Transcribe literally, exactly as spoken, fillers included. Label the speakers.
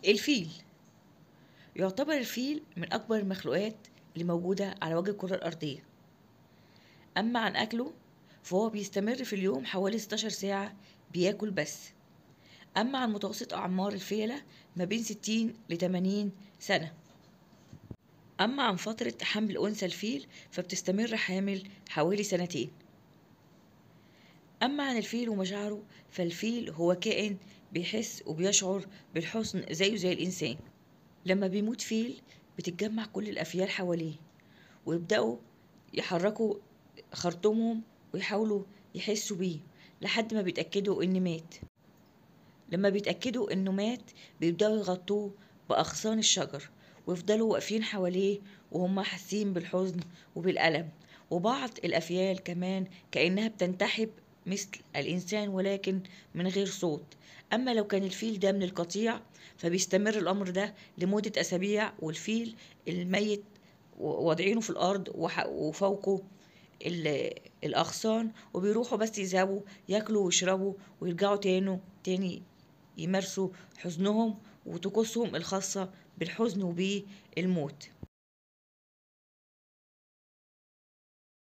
Speaker 1: الفيل يعتبر الفيل من أكبر المخلوقات اللي موجودة على وجه الكرة الأرضية. أما عن أكله فهو بيستمر في اليوم حوالي ستاشر ساعة بياكل بس. أما عن متوسط أعمار الفيلة ما بين ستين لتمانين سنة. أما عن فترة حمل أنثى الفيل فبتستمر حامل حوالي سنتين. أما عن الفيل ومشاعره فالفيل هو كائن بيحس وبيشعر بالحزن زيه زي الإنسان. لما بيموت فيل بتتجمع كل الأفيال حواليه ويبدأوا يحركوا خرطومهم ويحاولوا يحسوا بيه لحد ما بيتأكدوا إن مات. لما بيتأكدوا إنه مات بيبدأوا يغطوه بأغصان الشجر ويفضلوا واقفين حواليه وهم حاسين بالحزن وبالألم. وبعض الأفيال كمان كأنها بتنتحب مثل الإنسان ولكن من غير صوت. أما لو كان الفيل ده من القطيع فبيستمر الأمر ده لمدة أسابيع، والفيل الميت واضعينه في الأرض وفوقه الأغصان، وبيروحوا بس يذهبوا ياكلوا ويشربوا ويرجعوا تاني تاني يمارسوا حزنهم وطقوسهم الخاصة بالحزن وبالموت.